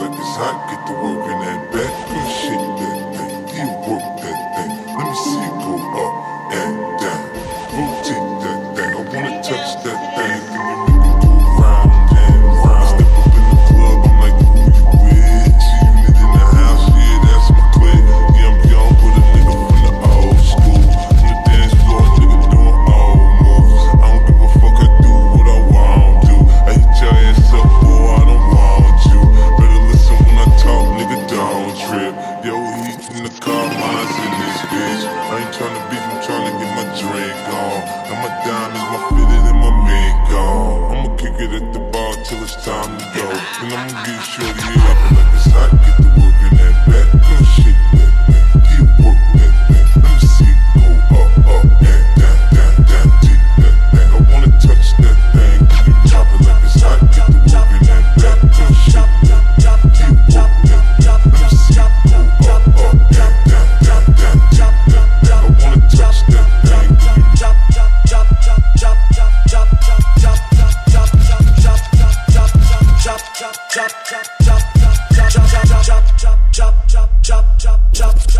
like it's hot, get to work in that back. Girl, shake that thing, you work that thing. Let me see it go up and down. Rotate that thing, I wanna touch that thing. Can you make it go round and round? Step up in the club, I'm like, who you with? See you niggas in the house, yeah, that's my clique. Yeah, I'm young with a nigga from the old school. On the dance floor, nigga doing old moves. I don't give a fuck, I do what I want to. I hit your ass up, boy, I don't want you. Better listen when I talk, nigga, don't trip. Yo, heat in the car, mine's in this bitch. I ain't tryna beef, I'm tryna get my drink on. And my diamonds, my fitted, and my mink on. I'ma kick it at the bar till it's time to go. And I'ma get shorty it up like it's hot, get to work in that back. Girl, shake that thing, you work that thing. Let me see it go up, up, and down, down, down, deep that thing. I wanna touch that thing, can you drop it like it's hot, get to work in that back. Girl, shake that thing, you work that thing. Let me see it go up, up, and down, down, down, deep that thing. I wanna touch that thing, can you drop it? Chop